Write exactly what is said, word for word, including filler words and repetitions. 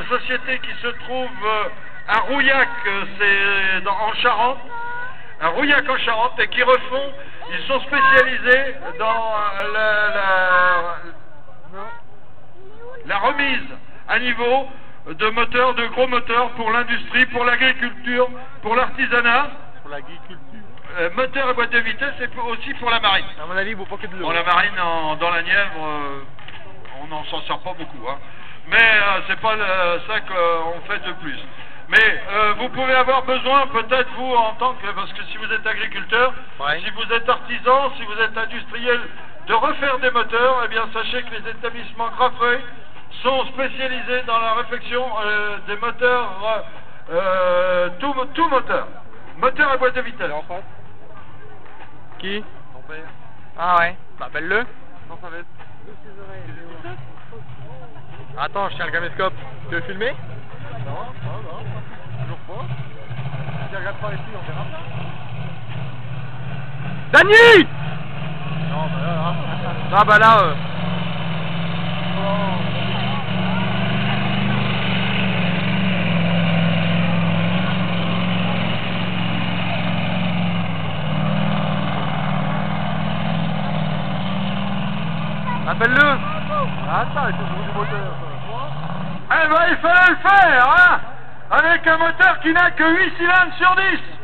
société qui se trouve à Rouillac, c'est en Charente, à Rouillac en Charente, et qui refont, ils sont spécialisés dans la, la, la remise à niveau de moteurs, de gros moteurs pour l'industrie, pour l'agriculture, pour l'artisanat. Pour l'agriculture. Euh, moteur à boîte de vitesse et pour, aussi pour la marine. À mon avis, il vaut pas que de l'eau. Bon, la marine en, dans la Nièvre, euh, on n'en s'en sort pas beaucoup, hein. Mais euh, c'est pas le, ça qu'on fait de plus. Mais euh, vous pouvez avoir besoin, peut-être vous en tant que, parce que si vous êtes agriculteur, ouais. si vous êtes artisan, si vous êtes industriel, de refaire des moteurs, eh bien sachez que les établissements Grafeuil sont spécialisés dans la réfection euh, des moteurs, euh, euh, tout, tout moteur, moteur à boîte de vitesse. Qui? Ton père. Ah ouais, bah appelle-le. Non, ça va être. Attends, je tiens le caméscope. Tu veux filmer? Non, non, non, toujours pas. Si tu regardes par ici, on verra pas. Dany! Non, bah là, là. Ah bah là, euh... appelle-le! Attends, il faut que du moteur. Eh ben il fallait le faire, hein! Avec un moteur qui n'a que huit cylindres sur dix!